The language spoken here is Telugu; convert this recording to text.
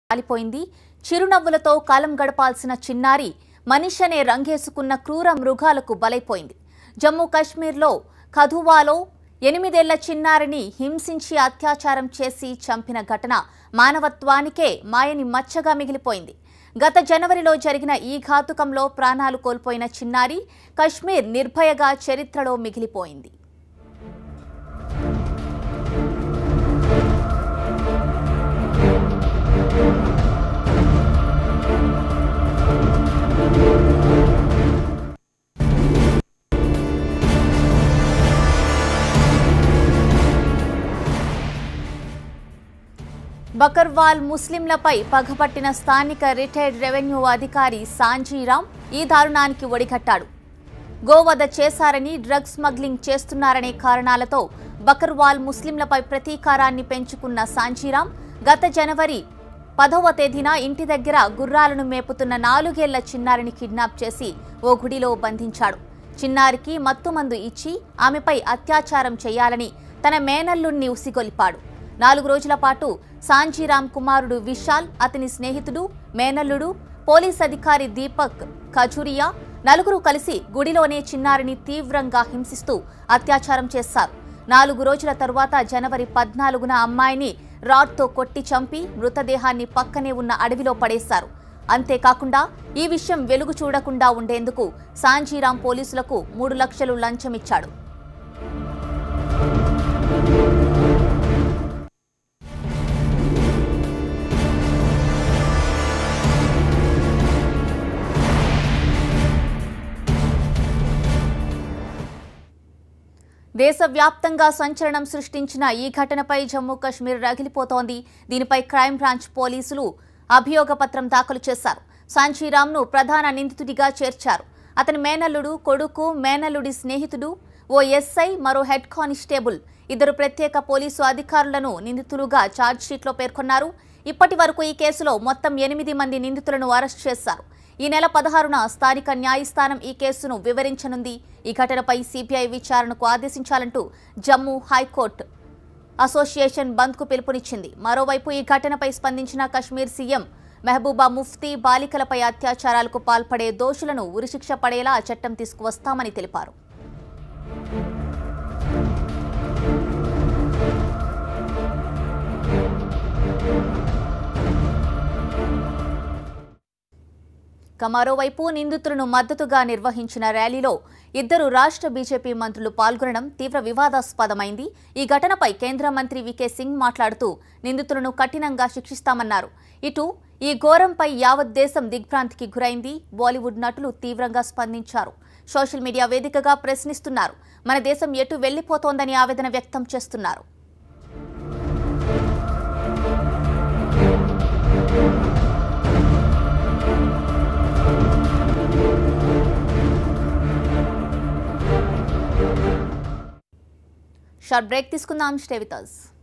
కాలిపోయింది. చిరునవ్వులతో కాలం గడపాల్సిన చిన్నారి మనిషనే రంగేసుకున్న క్రూర మృగాలకు బలైపోయింది. జమ్మూ కాశ్మీర్లో కథువాలో 8 ఏళ్ల చిన్నారిని హింసించి అత్యాచారం చేసి చంపిన ఘటన మానవత్వానికే మాయని మచ్చగా మిగిలిపోయింది. గత జనవరిలో జరిగిన ఈ ఘాతుకంలో ప్రాణాలు కోల్పోయిన చిన్నారి కశ్మీర్ నిర్భయగా చరిత్రలో మిగిలిపోయింది. బకర్వాల్ ముస్లింలపై పగపట్టిన స్థానిక రిటైర్డ్ రెవెన్యూ అధికారి సాంజీరామ్ ఈ దారుణానికి ఒడిగట్టాడు. గోవధ చేశారని, డ్రగ్స్ స్మగ్లింగ్ చేస్తున్నారనే కారణాలతో బకర్వాల్ ముస్లింలపై ప్రతీకారాన్ని పెంచుకున్న సాంజీరామ్ గత జనవరి 10వ తేదీన ఇంటి దగ్గర గుర్రాలను మేపుతున్న 4 ఏళ్ల చిన్నారిని కిడ్నాప్ చేసి ఓ గుడిలో బంధించాడు. చిన్నారికి మత్తుమందు ఇచ్చి ఆమెపై అత్యాచారం చేయాలని తన మేనల్లుణ్ణి ఉసిగొల్పాడు. 4 రోజుల పాటు సాంజీరామ్ కుమారుడు విశాల్, అతని స్నేహితుడు, మేనల్లుడు, పోలీస్ అధికారి దీపక్ ఖజూరియా నలుగురు కలిసి గుడిలోనే చిన్నారిని తీవ్రంగా హింసిస్తూ అత్యాచారం చేశారు. 4 రోజుల తరువాత జనవరి 14న అమ్మాయిని రాడ్తో కొట్టి చంపి మృతదేహాన్ని పక్కనే ఉన్న అడవిలో పడేశారు. అంతేకాకుండా ఈ విషయం వెలుగు చూడకుండా ఉండేందుకు సాంజీరామ్ పోలీసులకు 3 లక్షలు లంచమిచ్చాడు. దేశవ్యాప్తంగా సంచలనం సృష్టించిన ఈ ఘటనపై జమ్మూ కాశ్మీర్ రగిలిపోతోంది. దీనిపై క్రైమ్ బ్రాంచ్ పోలీసులు అభియోగ పత్రం దాఖలు చేశారు. సాంజీరామ్ను ప్రధాన నిందితుడిగా చేర్చారు. అతని మేనల్లుడు, కొడుకు, మేనల్లుడి స్నేహితుడు, ఓ ఎస్ఐ, మరో హెడ్ కానిస్టేబుల్, 2 ప్రత్యేక పోలీసు అధికారులను నిందితులుగా ఛార్జ్షీట్లో పేర్కొన్నారు. ఇప్పటి వరకు ఈ కేసులో మొత్తం 8 మంది నిందితులను అరెస్ట్ చేశారు. ఈ నెల 16న స్థానిక న్యాయస్థానం ఈ కేసును వివరించనుంది. ఈ ఘటనపై సిబిఐ విచారణకు ఆదేశించాలంటూ జమ్మూ హైకోర్టు అసోసియేషన్ బంద్కు పిలుపునిచ్చింది. మరోవైపు ఈ ఘటనపై స్పందించిన కశ్మీర్ సీఎం మెహబూబా ముఫ్తీ బాలికలపై అత్యాచారాలకు పాల్పడే దోషులను ఉరిశిక్ష పడేలా చట్టం తీసుకువస్తామని తెలిపారు. మరోవైపు నిందితులను మద్దతుగా నిర్వహించిన ర్యాలీలో 2 రాష్ట్ర బీజేపీ మంత్రులు పాల్గొనడం తీవ్ర వివాదాస్పదమైంది. ఈ ఘటనపై కేంద్ర మంత్రి వికే సింగ్ మాట్లాడుతూ నిందితులను కఠినంగా శిక్షిస్తామన్నారు. ఇటు ఈ ఘోరంపై యావత్ దేశం దిగ్భ్రాంతికి గురైంది. బాలీవుడ్ నటులు తీవ్రంగా స్పందించారు. సోషల్ మీడియా వేదికగా ప్రశ్నిస్తున్నారు. మన దేశం ఎటు వెళ్లిపోతోందని ఆవేదన వ్యక్తం చేస్తున్నారు. షార్ట్ బ్రేక్ తీసుకుందాం. Stay with us.